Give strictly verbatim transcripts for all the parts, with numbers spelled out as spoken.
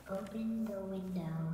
Open the window.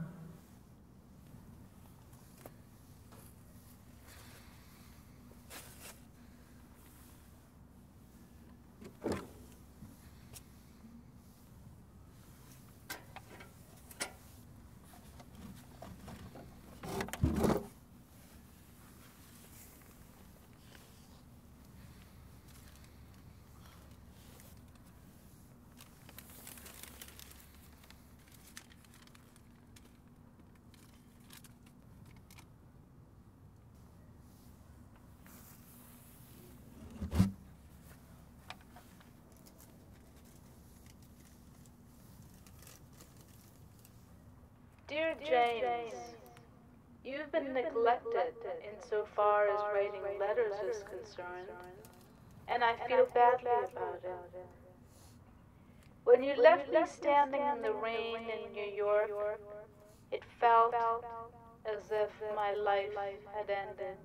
Dear James, you've been neglected insofar as writing letters is concerned, and I feel badly about it. When you left me standing in the rain in New York, it felt as if my life had ended.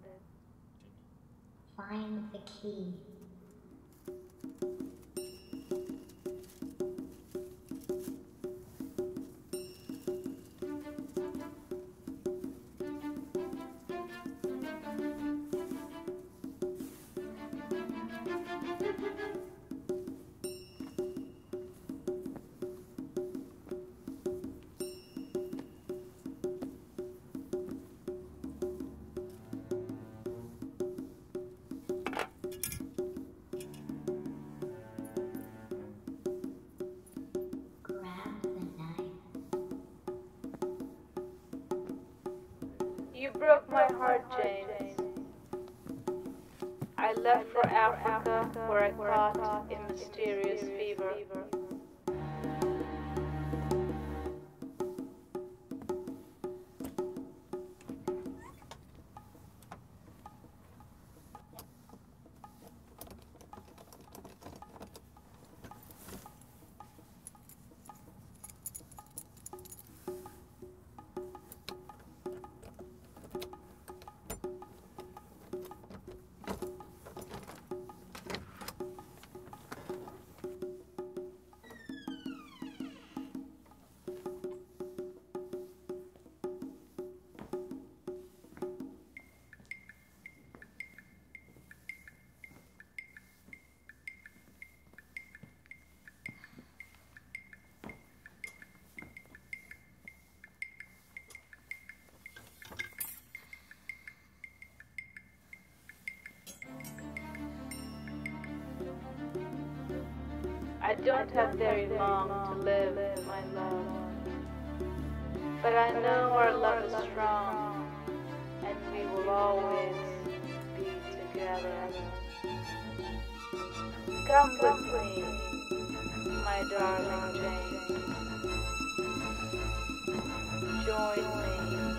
Find the key. You broke my heart, James. I left for Africa, where I caught a mysterious fever. I don't have very long to live, my love, but I know our love is strong, and we will always be together. Come with me, my darling Jane. Join me.